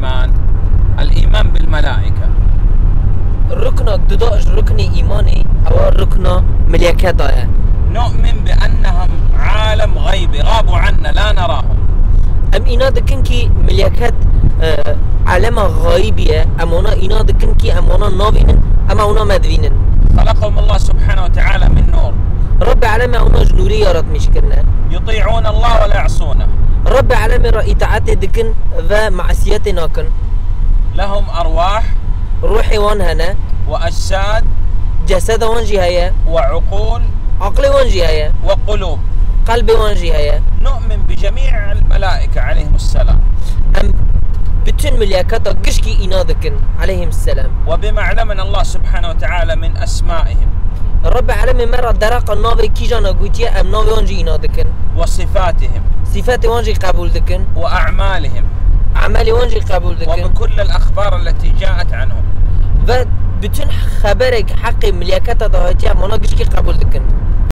الإيمان؟ الإيمان بالملائكة. ركنا دداش ركن إيماني أو ركنا ملائكة. نؤمن بأنهم عالم غيبي غابوا عنا لا نراهم. أم إناد كنكي ملائكة عالم غيبية أمونا إناد كنكي أمونا نابين أمونا مدفين. خلقهم الله سبحانه وتعالى من نور. رب العالمين أمونا جنورية رات مشكلنا. يطيعون الله ولا يعصونه. رب العالمين رأيتعات دكن ذا معصيتنا كن. لهم أرواح. روحي وانهنا. وأجساد. جسد وانجي هيا. وعقول. عقلي وانجي هيا. وقلوب. قلبي وانجي هيا. نؤمن بجميع الملائكة عليهم السلام. أم بتن ملائكة قشكي إنادكن عليهم السلام. وبما علمنا الله سبحانه وتعالى من أسمائهم. رب العالمين مرة درق النابي كي جانا قوتيا أم نابي وانجي إنادكن. وصفاتهم. صفات وانجي قبول دكن. وأعمالهم. أعمالي وانجي قبول دكن. وبكل الأخبار التي جاءت عنهم. بتن خبرك حق ملائكة دهاتيا منا قشكي قبول دكن.